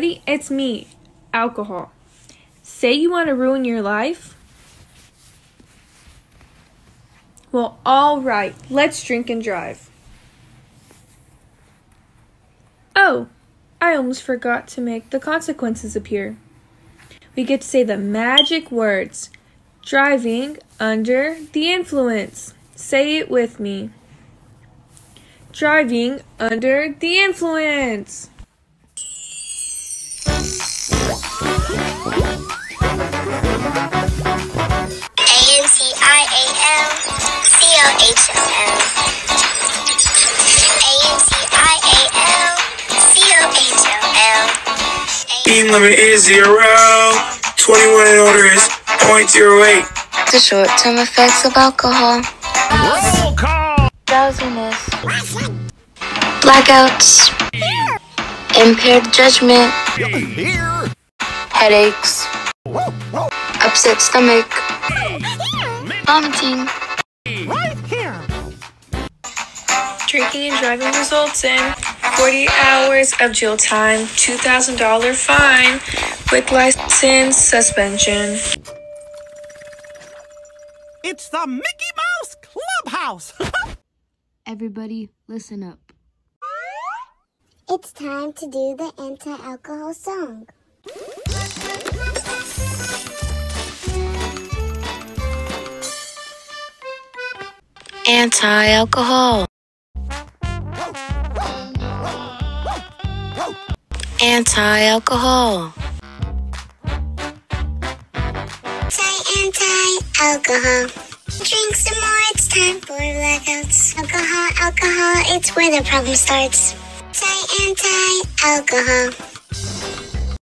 It's me, alcohol. Say you want to ruin your life? Well, all right, let's drink and drive. Oh, I almost forgot to make the consequences appear. We get to say the magic words. Driving under the influence. Say it with me. Driving under the influence. ANCIALCOHOL. ANCIALCOHOL. Speed limit is 0. 21 and older is 0.08. The short-term effects of alcohol. Roll call. Drowsiness. Blackouts. Impaired judgment. Here. Headaches. Upset stomach. Vomiting. Right here. Drinking and driving results in 40 hours of jail time, $2,000 fine with license suspension. It's the Mickey Mouse Clubhouse. Everybody, listen up. It's time to do the anti-alcohol song. Anti-alcohol. Anti-alcohol. Anti-alcohol. Drink some more, it's time for blackouts. Alcohol, it's where the problem starts. Anti-alcohol.